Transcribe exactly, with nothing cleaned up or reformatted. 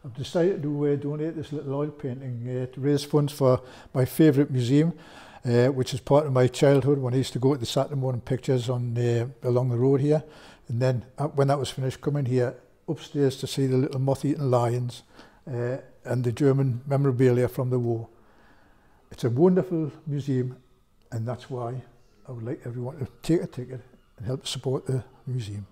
I've decided to uh, donate this little oil painting uh, to raise funds for my favourite museum, uh, which is part of my childhood when I used to go to the Saturday morning pictures on uh, along the road here. And then uh, when that was finished, coming here upstairs to see the little moth-eaten lions uh, and the German memorabilia from the war. It's a wonderful museum, and that's why I would like everyone to take a ticket and help support the museum.